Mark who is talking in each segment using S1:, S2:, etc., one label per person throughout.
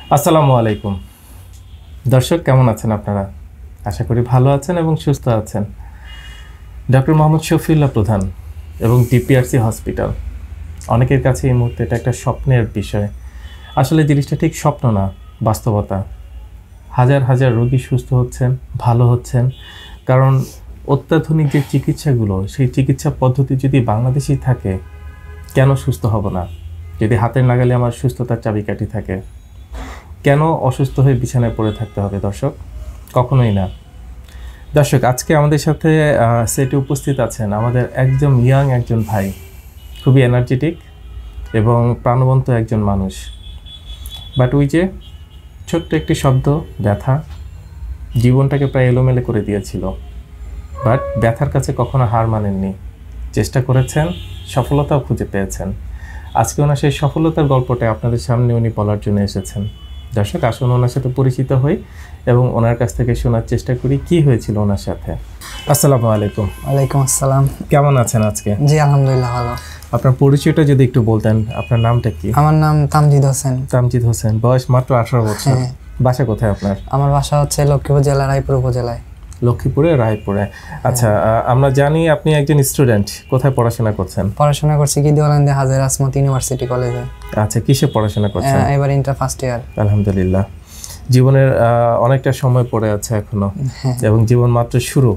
S1: আসসালামু আলাইকুম দর্শক, কেমন আছেন আপনারা? আশা করি ভালো আছেন এবং সুস্থ আছেন। ডক্টর মোহাম্মদ শফিউল্লাহ প্রধান এবং ডিপিআরসি হসপিটাল, অনেকের কাছে এই মুহূর্তে এটা একটা স্বপ্নের বিষয়। আসলে জিনিসটা ঠিক স্বপ্ন না, বাস্তবতা। হাজার হাজার রোগী সুস্থ হচ্ছেন, ভালো হচ্ছেন, কারণ অত্যাধুনিক যে চিকিৎসাগুলো, সেই চিকিৎসা পদ্ধতি যদি বাংলাদেশেই থাকে, কেন সুস্থ হব না? যদি হাতের নাগালে আমার সুস্থতার চাবিকাঠি থাকে, কেন অসুস্থ হয়ে বিছানায় পড়ে থাকতে হবে দর্শক? কখনোই না। দর্শক, আজকে আমাদের সাথে সেটে উপস্থিত আছেন আমাদের একজন একজন ভাই, খুবই এনার্জেটিক এবং প্রাণবন্ত একজন মানুষ। বাট ওই যে ছোট্ট একটি শব্দ, ব্যথা, জীবনটাকে প্রায় এলোমেলো করে দিয়েছিল। বাট ব্যথার কাছে কখনো হার মানেননি, চেষ্টা করেছেন, সফলতাও খুঁজে পেয়েছেন। আজকে ওনার সেই সফলতার গল্পটা আপনাদের সামনে উনি বলার জন্য এসেছেন। দর্শক, আসুন ওনার সাথে পরিচিত হই এবং ওনার কাছ থেকে শোনার চেষ্টা করি কি হয়েছিল ওনার সাথে। আসসালামু আলাইকুম।
S2: ওয়ালাইকুম আসসালাম।
S1: কেমন আছেন আজকে?
S2: জি আলহামদুলিল্লাহ ভালো।
S1: আপনার পরিচয়টা যদি একটু বলতেন। আপনার নামটা কি?
S2: আমার নাম তামজিদ হোসেন।
S1: তামজিদ হোসেন, বয়স মাত্র 18 বছর। বাসা কোথায় আপনার? আমার
S2: বাসা হচ্ছে লক্ষ্মীপুর জেলা রায়পুর উপজেলায়।
S1: লক্ষ্মীপুরে, রায়পুরে। আচ্ছা, আমরা জানি আপনি একজন স্টুডেন্ট। কোথায় পড়াশোনা করছেন?
S2: পড়াশোনা করছি কি দিওয়ালান্দে হাজার আসমত ইউনিভার্সিটি কলেজে।
S1: আচ্ছা, কিসে পড়াশোনা করছেন?
S2: এবার ইন্টার ফার্স্ট ইয়ার।
S1: আলহামদুলিল্লাহ। জীবনের অনেকটা সময় পড়ে আছে এখনো, এবং জীবন মাত্র শুরু।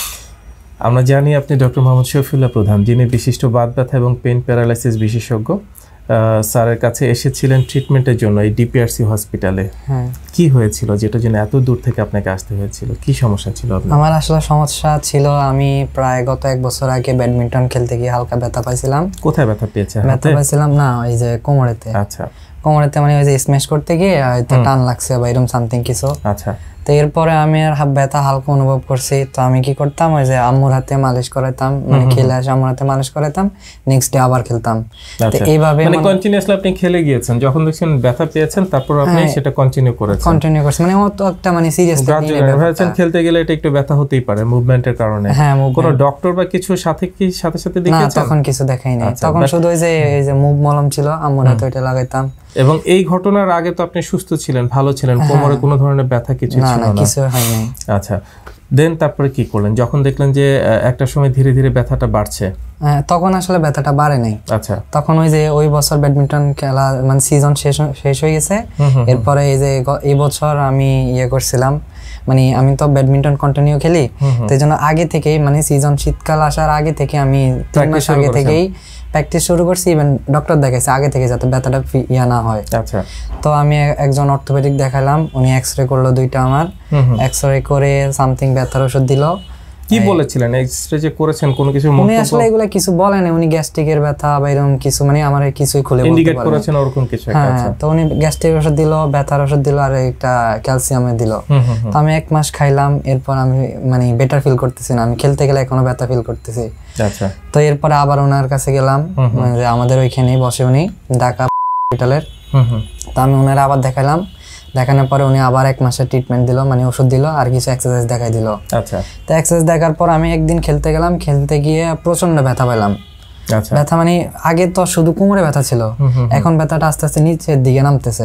S1: আমরা জানি আপনি ডক্টর মোহাম্মদ শফিউল্লাহ প্রধান, যিনি বিশিষ্ট বাত ব্যথা এবং পেন প্যারালাইসিস বিশেষজ্ঞ। স্যারের কাছে এসেছিলেন ট্রিটমেন্টের জন্য এই ডিপিআরসি হসপিটালে। কি হয়েছিল যেটার জন্য এত দূর থেকে আপনাকে আসতে হয়েছিল? কি সমস্যা ছিল আপনার?
S2: আমার আসলে সমস্যা ছিল, আমি প্রায় গত 1 বছর আগে ব্যাডমিন্টন খেলতে গিয়ে হালকা ব্যথা পাইছিলাম।
S1: কোথায় ব্যথা পেয়েছেন?
S2: ব্যথা পাইছিলাম না, ওই যে কোমরেতে।
S1: আচ্ছা,
S2: কোমরেতে মানে ওই যে স্ম্যাশ করতে গিয়ে হয়তো টান লাগছে বা এরকম সামথিং কিছু।
S1: আচ্ছা।
S2: তো এরপরে আমি আর ব্যথা হালকা অনুভব করছি। তো আমি কি করতাম, ওই যে আম্মুর হাতে মালিশ করাইতাম, মানে খেলে আসে আম্মুর হাতে মালিশ করাইতাম, নেক্সট ডে আবার খেলতাম। তো এইভাবে
S1: মানে কন্টিনিউয়াসলি আপনি খেলে গিয়েছেন, যখন দেখছেন ব্যথা পেয়েছেন তারপর আপনি সেটা কন্টিনিউ করেছেন।
S2: কন্টিনিউ করছি, মানে অত একটা মানে সিরিয়াসলি
S1: ভাবছেন খেলতে গেলে এটা একটু ব্যথা হতেই পারে মুভমেন্টের কারণে। কোনো ডক্টর বা কিছু সাথে সাথে দেখিয়েছেন?
S2: না, তখন কিছু দেখাই নাই। তখন শুধু ওই যে মুভ মলম ছিল, আম্মুর হাতে ওইটা লাগাইতাম।
S1: এবং এই ঘটনার আগে তো আপনি সুস্থ ছিলেন, ভালো ছিলেন, কোমরে কোনো ধরনের ব্যথা কিছু ছিল না?
S2: কিছু হয় নাই।
S1: আচ্ছা, দেন তারপরে কি করলেন যখন দেখলেন যে একটা সময় ধীরে ধীরে ব্যথাটা বাড়ছে?
S2: তখন আসলে ব্যথাটা বাড়ে নাই।
S1: আচ্ছা,
S2: তখন ওই যে ওই বছর ব্যাডমিন্টন খেলা মানে সিজন শেষ হয়ে গেছে। এরপরে এই যে এই বছর আমি করছিলাম, মানে আমি তো ব্যাডমিন্টন কন্টিনিউ খেলি, তো এই জন্য আগে থেকেই মানে সিজন শীতকাল আসার আগে থেকে আমি 3 মাস আগে থেকেই প্র্যাকটিস শুরু করছি। ইভেন ডক্টর দেখাইছে আগে থেকে যাতে ব্যথাটা না হয়।
S1: আচ্ছা।
S2: তো আমি একজন অর্থোপেডিক দেখালাম, উনি এক্সরে করলো 2টা আমার। এক্সরে করে সামথিং ব্যথার ওষুধ দিল।
S1: কি বলেছিলেন এক্সরে যে করেছেন? কোনো কিছু
S2: উনি আসলে এগুলা কিছু বলেন, উনি গ্যাস্ট্রিকের ব্যথা বা এরকম কিছু মানে আমার কিছুই খুলে
S1: ইন্ডিকেট করেছেন ওরকম কিছু একটা?
S2: হ্যাঁ, তো উনি গ্যাস্ট্রিক ওষুধ দিল, ব্যথার ওষুধ দিল, আর একটা ক্যালসিয়ামের দিল। তো আমি 1 মাস খাইলাম। এরপর আমি মানে বেটার ফিল করতেছি না, আমি খেলতে গেলে এখনো ব্যথা ফিল করতেছি।
S1: আচ্ছা।
S2: তো এরপরে আবার ওনার কাছে গেলাম, মানে আমাদের ওইখানেই বসে উনি, ঢাকা হসপিটালের। তো আমি ওনার আবার দেখালাম। দেখানোর পরে উনি আবার 1 মাসের ট্রিটমেন্ট দিল, মানে ওষুধ দিল আর কিছু এক্সারসাইজ দেখাই দিল।
S1: আচ্ছা।
S2: তো এক্সারসাইজ দেখার পর আমি একদিন খেলতে গেলাম, খেলতে গিয়ে প্রচন্ড ব্যথা পেলাম। ব্যথা মানে আগে তো শুধু কোমরে ব্যথা ছিল, এখন ব্যথাটা আস্তে আস্তে নিচের দিকে নামতেছে।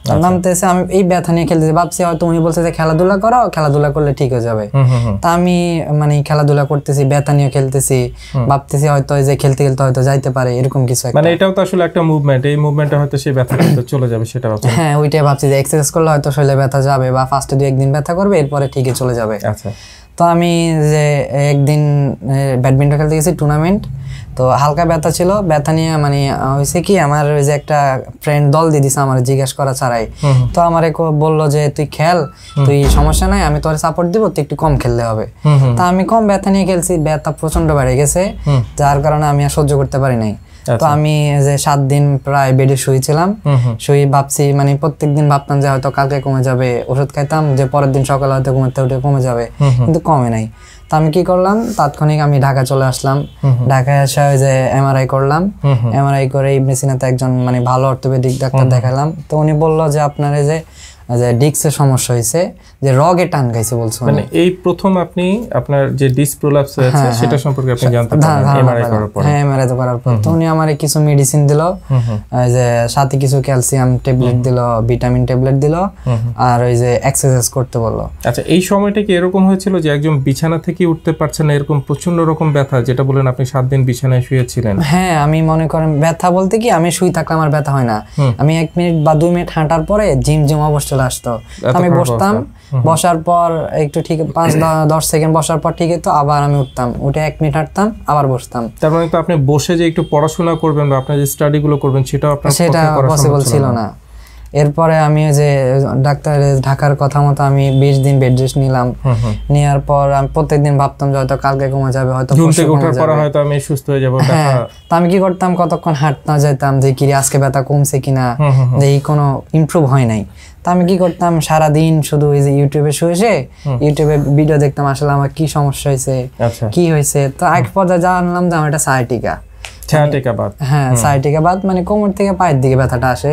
S2: আমি এই ব্যথা নিয়ে খেলতেছি, ভাবছি হয়তো উনি বলছে যে খেলাধুলা করো, খেলাধুলা করলে ঠিক হয়ে যাবে। তা আমি মানে খেলাধুলা করতেছি, ব্যথা নিয়ে খেলতেছি, ভাবতেছি হয়তো যে খেলতে খেলতে হয়তো যাইতে পারে এরকম কিছু।
S1: মানে এটাও তো আসলে একটা মুভমেন্ট, এই মুভমেন্টে হয়তো সেই ব্যথা চলে যাবে সেটা ভাবছি।
S2: হ্যাঁ, ওইটাই ভাবছি যে এক্সারসাইজ করলে হয়তো শরীরে ব্যথা যাবে বা ফার্স্টে 2-1 দিন ব্যথা করবে, এরপরে ঠিকই চলে যাবে।
S1: আচ্ছা।
S2: তো আমি যে একদিন ব্যাডমিন্টন খেলতে গেছি টুর্নামেন্ট, তো হালকা ব্যথা ছিল। ব্যথা নিয়ে মানে হয়েছে কি, আমার ওই যে একটা ফ্রেন্ড দল দিয়ে দিছে আমার জিজ্ঞেস করা ছাড়াই। তো আমারে বললো যে তুই খেল, তুই সমস্যা নাই, আমি তোর সাপোর্ট দিব, তুই একটু কম খেললে হবে। তা আমি কম ব্যথা নিয়ে খেলছি, ব্যথা প্রচন্ড বেড়ে গেছে, যার কারণে আমি আর সহ্য করতে পারি নাই। তো আমি যে 7 দিন প্রায় বেডে শুয়েছিলাম। শুয়ে ভাবছি মানে প্রত্যেকদিন ভাবতাম যে হয়তো কালকে কমে যাবে, ওষুধ খাইতাম যে পরের দিন সকালে হয়তো ঘুমাতে উঠে কমে যাবে, কিন্তু কমে নাই। তো আমি কি করলাম, তাৎক্ষণিক আমি ঢাকা চলে আসলাম। ঢাকায় এসে ওই যে এমআরআই করলাম। এমআরআই করে ইবনে সিনাতে একজন মানে ভালো অর্থোপেডিক ডাক্তার দেখালাম। তো উনি বললো যে আপনার এই যে যে ডিস্কের সমস্যা হয়েছে, যে রগে টান খাইছে বলছো।
S1: মানে এই প্রথম আপনি আপনার যে ডিস্ক প্রোলাপস হয়েছে সেটা সম্পর্কে আপনি জানতে পারলেন এমআরআই করার পর?
S2: হ্যাঁ, এমআরআই করার পর তো উনি আমারে কিছু মেডিসিন দিল, যে সাথে কিছু ক্যালসিয়াম ট্যাবলেট দিল, ভিটামিন ট্যাবলেট দিল, আর ওই যে এক্সারসাইজ করতে বললো।
S1: আচ্ছা, এই সময়টা কি এরকম হয়েছিল যে একজন বিছানা থেকে উঠতে পারছেন না, এরকম প্রচন্ড রকম ব্যথা, যেটা বলেন আপনি 7 দিন বিছানায় শুয়েছিলেন?
S2: হ্যাঁ, আমি মনে করেন ব্যথা বলতে কি, আমি শুই থাকলে আমার ব্যথা হয় না, আমি 1 মিনিট বা 2 মিনিট হাঁটার পরে জিম অবস্থা চলে আসতো। আমি বসতাম, বসার পর একটু ঠিক 5-10 সেকেন্ড বসার পর ঠিক তো আবার আমি উঠতাম, উঠে 1 মিনিট হাঁটতাম, আবার বসতাম।
S1: তার মানে তো আপনি বসে যে একটু পড়াশোনা করবেন বা আপনার যে স্টাডি গুলো করবেন সেটাও আপনার
S2: সেটা পসিবল ছিল না। এরপরে আমি যে ডাক্তার ঢাকার কথা মতো আমি 20 দিন বেড রেস্ট নিলাম। নেওয়ার পর আমি প্রত্যেকদিন ভাবতাম যে হয়তো কালকে কমে যাবে, হয়তো
S1: ঘুম থেকে ওঠার পর হয়তো আমি সুস্থ হয়ে যাব।
S2: তো আমি কি করতাম, কতক্ষণ হাঁটতে যেতাম যে কি আজকে ব্যথা কমছে কিনা, যে কোনো ইমপ্রুভ হয় নাই। তো আমি কি করতাম, সারাদিন শুধু এই যে ইউটিউবে শুয়ে ইউটিউবে ভিডিও দেখতাম, আসলে আমার কি সমস্যা হয়েছে, কি হয়েছে। তো এক পর্যায়ে জানলাম যে আমার এটা সায়াটিকা। হ্যাঁ, সায়াটিকা বাত মানে কোমর থেকে পায়ের দিকে ব্যথাটা আসে,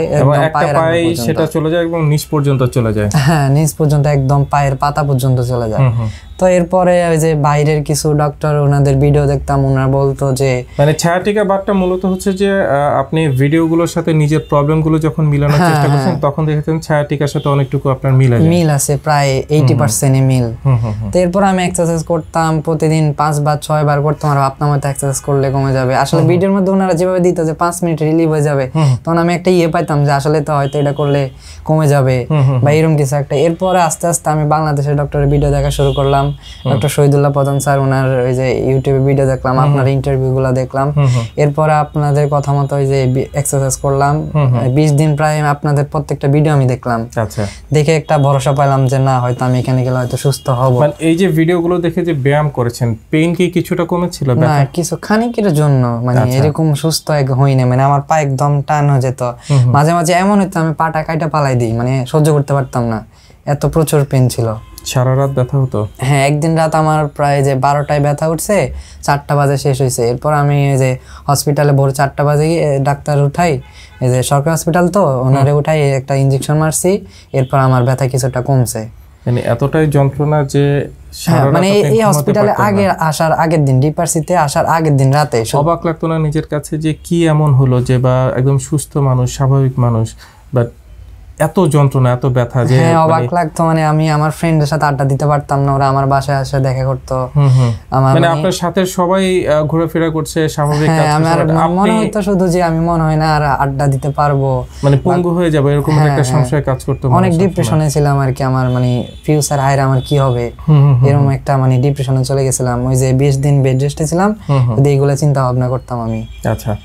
S1: সেটা চলে যায় এবং নিচ পর্যন্ত চলে যায়।
S2: হ্যাঁ, নিচ পর্যন্ত একদম পায়ের পাতা পর্যন্ত চলে যায়। তো এরপরে ওই যে বাইরের কিছু ডক্টর ওনাদের ভিডিও দেখতাম, ওনারা বলতো যে
S1: মানে ছায়াটিকা বাতটা মূলত হচ্ছে যে আপনি ভিডিওগুলোর সাথে নিজের প্রবলেমগুলো যখন মিলানোর চেষ্টা করছেন তখন দেখেছেন ছায়াটিকার সাথে অনেকটুকু আপনার মিল
S2: আছে, প্রায় 80% মিল। তো এরপর আমি এক্সারসাইজ করতাম, প্রতিদিন 5 বা 6 বার করতাম, আর আপনার মতো এক্সারসাইজ করলে কমে যাবে। আসলে ভিডিওর মধ্যে ওনারা যেভাবে দিত যে 5 মিনিট রিলিভ হয়ে যাবে, তখন আমি একটা পাইতাম যে আসলে তো হয়তো এটা করলে কমে যাবে বা এরকম কিছু একটা। এরপরে আস্তে আস্তে আমি বাংলাদেশের ডক্টরের ভিডিও দেখা শুরু করলাম, ডক্টর শহীদুল্লাহ প্রধান স্যার, ওনার ওই যে ইউটিউবে ভিডিও দেখলাম, আপনার ইন্টারভিউ গুলো দেখলাম। এরপরে আপনাদের কথা মতো ওই যে এক্সারসাইজ করলাম, 20 দিন প্রায় আপনাদের প্রত্যেকটা ভিডিও আমি দেখলাম। দেখে একটা ভরসা পেলাম যে না, হয়তো আমি এখানে গেলে হয়তো সুস্থ হব।
S1: মানে এই যে ভিডিওগুলো দেখে যে ব্যায়াম করেছেন, পেইন কি কিছুটা কমেছিল?
S2: না, কিছু খানিকের জন্য, মানে এরকম সুস্থ হই না, মানে আমার পা একদম টান হয়ে যেত। মাঝে মাঝে এমন হতো আমি পাটা কাইটা পালাই দিই, মানে সহ্য করতে পারতাম না, এত প্রচুর পেন ছিল।
S1: সারা রাত ব্যথা হতো?
S2: হ্যাঁ, একদিন রাত আমার প্রায় যে 12টায় ব্যথা উঠছে, 4টা বাজে শেষ হয়েছে। এরপর আমি এই যে হসপিটালে ভোর 4টা বাজে গিয়ে ডাক্তার উঠাই, এই যে সরকারি হসপিটাল তো, ওনারে উঠাই একটা ইঞ্জেকশন মারছি। এরপর আমার ব্যথা কিছুটা কমছে।
S1: মানে এতটাই যন্ত্রণা যে
S2: মানে এই হসপিটালে আসার আগের দিন, ডিপার্সিতে আসার আগের দিন রাতে
S1: অবাক লাগতো না নিজের কাছে যে কি এমন হলো যে, বা একদম সুস্থ মানুষ, স্বাভাবিক মানুষ, বাট এত যন্ত্রণা, এত ব্যথা যে?
S2: হ্যাঁ, অবাক লাগতো। মানে আমি আমার ফ্রেন্ডের সাথে আড্ডা দিতে পারতাম না, ওরা আমার বাসায় এসে দেখা করতো।
S1: মানে আপনার সাথে সবাই ঘোরাফেরা করছে, স্বাভাবিক কাজ করছে,
S2: আমার মনে হতো শুধু যে আমি মনে হয় না আর আড্ডা দিতে পারবো,
S1: মানে পঙ্গু হয়ে যাবে এরকম একটা সংশয় কাজ করতো।
S2: অনেক ডিপ্রেশনে ছিলাম আর কি, আমার মানে ফিউচার হায়ার আমার কি হবে এরকম একটা মানে ডিপ্রেশনে চলে গেছিলাম। ওই যে 20 দিন বেড রেস্টে ছিলাম, এইগুলো চিন্তা ভাবনা করতাম আমি।
S1: আচ্ছা,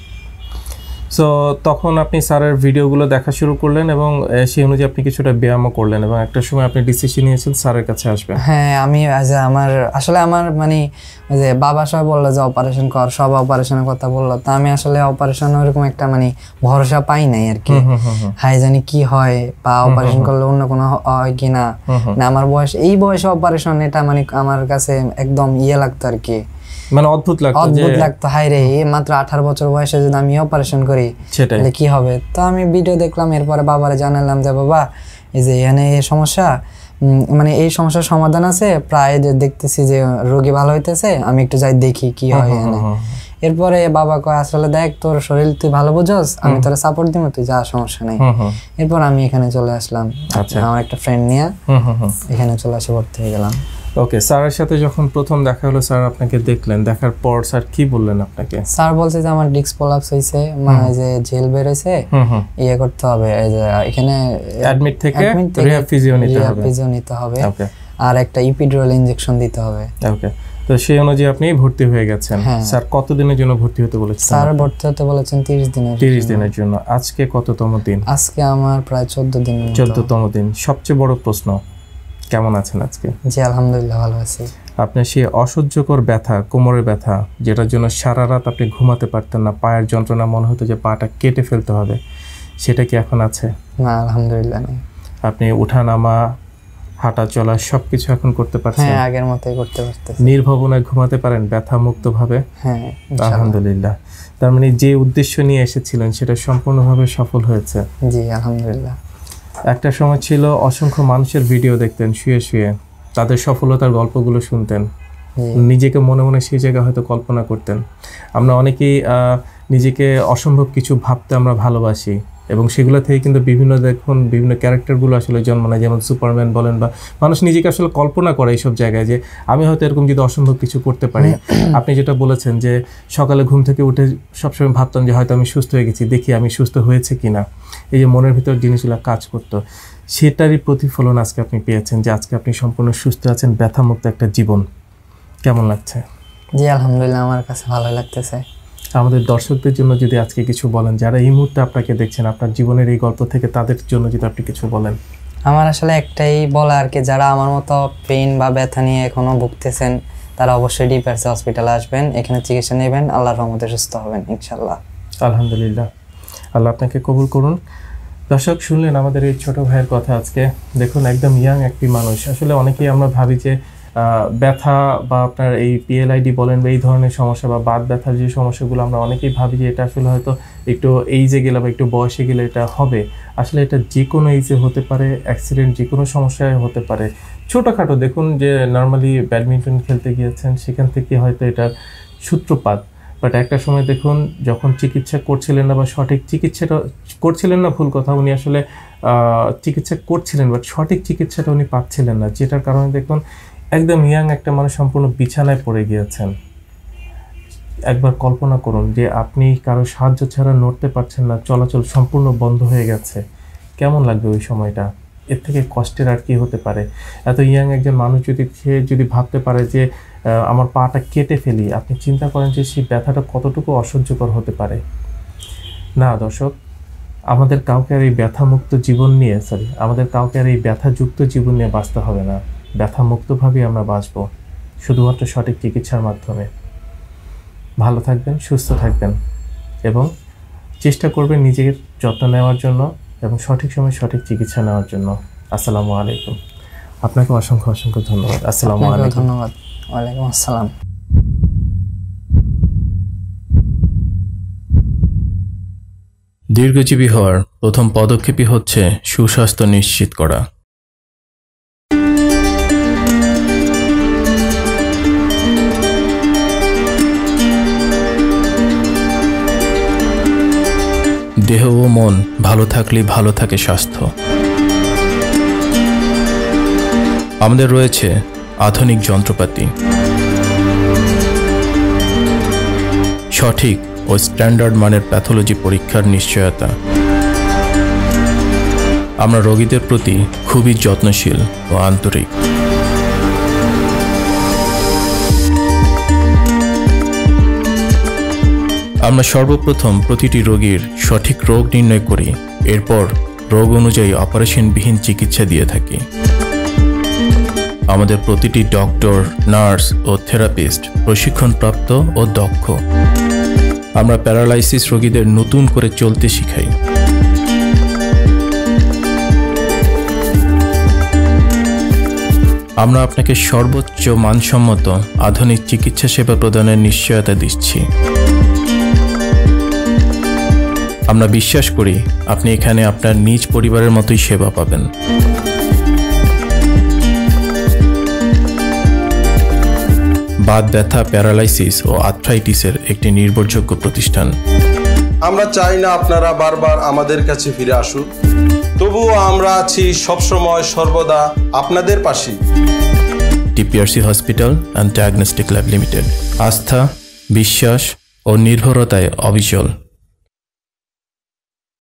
S1: সো তখন আপনি স্যারের ভিডিওগুলো দেখা শুরু করলেন এবং সেই অনুযায়ী আপনি কিছুটা ব্যায়ামও করলেন এবং একটা সময় আপনি ডিসিশন নিয়েছেন স্যারের কাছে আসবেন।
S2: হ্যাঁ, আমি আসলে আমার মানে যে বাবা সব বললো যে অপারেশন কর, সব অপারেশনের কথা বললো, তা আমি আসলে অপারেশন ওরকম একটা মানে ভরসা পাই নাই আর কি। হাই জানি কি হয়, বা অপারেশন করলে অন্য কোনো হয় কিনা, না আমার এই বয়সে অপারেশন, এটা মানে আমার কাছে একদম লাগতো আর কি,
S1: মানে অদ্ভুত
S2: লাগতো। হাই রে, মাত্র 18 বছর বয়সে যদি আমি অপারেশন করি তাহলে কি হবে। তো আমি ভিডিও দেখলাম, এরপরে বাবারে জানালাম যে বাবা এই যে এখানে এই সমস্যা, মানে এই সমস্যার সমাধান আছে, প্রায় দেখতেছি যে রোগী ভালো হইতেছে, আমি একটু যাই দেখি কি হয় এখানে। এরপরে বাবা কয় আসলে দেখ তোর শরীর তুই ভালো বুঝস, আমি তোর সাপোর্ট দিব, তুই যা, সমস্যা নেই। এরপর আমি এখানে চলে আসলাম, আমার একটা ফ্রেন্ড নিয়ে এখানে চলে আসে ভর্তি হয়ে গেলাম।
S1: ওকে, স্যারের সাথে যখন প্রথম দেখা হলো, স্যার আপনাকে দেখলেন, দেখার পর স্যার কি বললেন আপনাকে?
S2: স্যার বলছে যে আমার ডিস্ক প্রলাপস হইছে, মানে যে জেল বের হইছে, করতে হবে, এই যে এখানে
S1: অ্যাডমিট থেকে রিহ্যাব ফিজিও
S2: নিতে হবে, আর একটা ইপিডুরাল ইনজেকশন দিতে হবে।
S1: ওকে, তো সেই অনুযায়ী আপনি ভর্তি হয়ে গেছেন। স্যার কতদিনের জন্য ভর্তি হতে বলেছেন?
S2: স্যার ভর্তি হতে বলেছেন
S1: 30 দিনের জন্য। আজকে কততম দিন?
S2: আজকে আমার প্রায়
S1: 14তম দিন। সবচেয়ে বড় প্রশ্ন, কেমন আছেন আজকে?
S2: জি আলহামদুলিল্লাহ ভালো আছি।
S1: আপনার সেই অসহ্যকর ব্যথা, কোমরের ব্যথা, যেটার জন্য সারা রাত আপনি ঘুমাতে পারতেন না, পায়ের যন্ত্রণা, মনে হতো যে পাটা কেটে ফেলতে হবে, সেটা কি এখন আছে?
S2: না আলহামদুলিল্লাহ নেই।
S1: আপনি ওঠা নামা, হাঁটা চলা সবকিছু এখন করতে পারছেন?
S2: হ্যাঁ, আগের মতোই করতে পারতেছি।
S1: নির্ভাবনায় ঘুমাতে পারেন ব্যথা মুক্ত ভাবে?
S2: হ্যাঁ
S1: আলহামদুলিল্লাহ। তার মানে যে উদ্দেশ্য নিয়ে এসেছিলেন সেটা সম্পূর্ণভাবে সফল হয়েছে?
S2: জি আলহামদুলিল্লাহ।
S1: একটা সময় ছিল অসংখ্য মানুষের ভিডিও দেখতেন শুয়ে শুয়ে, তাদের সফলতার গল্পগুলো শুনতেন, নিজেকে মনে মনে সেই জায়গায় হয়তো কল্পনা করতেন। আমরা অনেকেই নিজেকে অসম্ভব কিছু ভাবতে আমরা ভালোবাসি, এবং সেগুলো থেকে কিন্তু বিভিন্ন ক্যারেক্টারগুলো আসলে জন্ম নেয়, যেমন সুপারম্যান বলেন, বা মানুষ নিজেকে আসলে কল্পনা করে এইসব জায়গায় যে আমি হয়তো এরকম যদি অসম্ভব কিছু করতে পারি। আপনি যেটা বলেছেন যে সকালে ঘুম থেকে উঠে সবসময় ভাবতাম যে হয়তো আমি সুস্থ হয়ে গেছি, দেখি আমি সুস্থ হয়েছে কিনা, এই যে মনের ভিতর জিনিসগুলো কাজ করতো, সেটারই প্রতিফলন আজকে আপনি পেয়েছেন যে আজকে আপনি সম্পূর্ণ সুস্থ আছেন, ব্যথামুক্ত একটা জীবন। কেমন লাগছে?
S2: জি আলহামদুলিল্লাহ, আমার কাছে ভালো লাগতেছে।
S1: আমাদের দর্শকদের জন্য যদি আজকে কিছু বলেন, যারা এই মুহূর্তে আপনাকে দেখছেন, আপনার জীবনের এই গল্প থেকে তাদের জন্য যদি আপনি কিছু বলেন।
S2: আমার আসলে একটাই বলা আর কি, যারা আমার মতো পেইন বা ব্যথা নিয়ে এখনো ভুগতেছেন তারা অবশ্যই ডিপিআরসি হসপিটালে আসবেন, এখানে চিকিৎসা নেবেন, আল্লাহর রহমতে সুস্থ হবেন ইনশাআল্লাহ।
S1: আলহামদুলিল্লাহ, আল্লাহ আপনাকে কবুল করুন। দর্শক শুনলেন আমাদের এই ছোট ভাইয়ের কথা। আজকে দেখুন একদম ইয়াং একটি মানুষ। আসলে অনেকেই আমরা ভাবি যে ব্যথা বা আপনার এই পিএলআইডি বলেন বা এই ধরনের সমস্যা বা বাত ব্যথার যে সমস্যাগুলো, আমরা অনেকেই ভাবি যে এটা আসলে হয়তো একটু এইজে গেলে বা একটু বয়সে গেলে এটা হবে। আসলে এটা যে কোনো এইজে হতে পারে, অ্যাক্সিডেন্ট যে কোনো সমস্যায় হতে পারে। ছোটোখাটো দেখুন যে নর্মালি ব্যাডমিন্টন খেলতে গিয়েছেন, সেখান থেকে হয়তো এটার সূত্রপাত। বাট একটা সময় দেখুন যখন চিকিৎসা করছিলেন না বা সঠিক চিকিৎসাটা করছিলেন না, ভুল কথা, উনি আসলে চিকিৎসা করছিলেন বাট সঠিক চিকিৎসাটা উনি পাচ্ছিলেন না, যেটার কারণে দেখুন একদম ইয়াং একটা মানুষ সম্পূর্ণ বিছানায় পড়ে গিয়েছেন। একবার কল্পনা করুন যে আপনি কারো সাহায্য ছাড়া নড়তে পারছেন না, চলাচল সম্পূর্ণ বন্ধ হয়ে গেছে। কেমন লাগবে ওই সময়টা? এর থেকে কষ্টের আর কি হতে পারে? এত ইয়াং একজন মানুষ যদি ভাবতে পারে যে আমার পাটা কেটে ফেলি, আপনি চিন্তা করেন যে সেই ব্যথাটা কতটুকু অসহ্যকর হতে পারে। না দর্শক, আমাদের কাউকে আর এই ব্যথামুক্ত জীবন নিয়ে আমাদের কাউকে আর এই ব্যথাযুক্ত জীবন নিয়ে বাঁচতে হবে না। ব্যথামুক্তভাবেই আমরা বাঁচব, শুধুমাত্র সঠিক চিকিৎসার মাধ্যমে। ভালো থাকবেন, সুস্থ থাকবেন এবং চেষ্টা করবেন নিজের যত্ন নেওয়ার জন্য এবং সঠিক সময় সঠিক চিকিৎসা নেওয়ার জন্য। আসসালামু আলাইকুম। আপনাকে অসংখ্য অসংখ্য ধন্যবাদ। আসসালামু আলাইকুম।
S2: ধন্যবাদ। ওয়ালাইকুম আসসালাম।
S3: দীর্ঘজীবী হওয়ার প্রথম পদক্ষেপই হচ্ছে সুস্বাস্থ্য নিশ্চিত করা। দেহ ও মন ভালো থাকলেই ভালো থাকে স্বাস্থ্য। আমাদের রয়েছে আধুনিক যন্ত্রপাতি, সঠিক ও স্ট্যান্ডার্ড মানের প্যাথোলজি পরীক্ষার নিশ্চয়তা। আমরা রোগীদের প্রতি খুবই যত্নশীল ও আন্তরিক। আমরা সর্বপ্রথম প্রতিটি রোগীর সঠিক রোগ নির্ণয় করি, এরপর রোগ অনুযায়ী অপারেশনবিহীন চিকিৎসা দিয়ে থাকি। আমাদের প্রতিটি ডক্টর, নার্স ও থেরাপিস্ট প্রশিক্ষণপ্রাপ্ত ও দক্ষ। আমরা প্যারালাইসিস রোগীদের নতুন করে চলতে শিখাই। আমরা আপনাকে সর্বোচ্চ মানসম্মত আধুনিক চিকিৎসা সেবা প্রদানের নিশ্চয়তা দিচ্ছি। আমরা বিশ্বাস করি আপনি এখানে আপনার নিজ পরিবারের মতোই সেবা পাবেন। বাত ব্যথা, প্যারালাইসিস ও আর্থ্রাইটিসের একটি নির্ভরযোগ্য প্রতিষ্ঠান।
S4: আমরা চাই না আপনারা বারবার আমাদের কাছে ফিরে আসুন, তবুও আমরা আছি সবসময় সর্বদা আপনাদের পাশে।
S3: DPRC hospital and diagnostic lab limited, আস্থা, বিশ্বাস ও নির্ভরতায় অবিচল।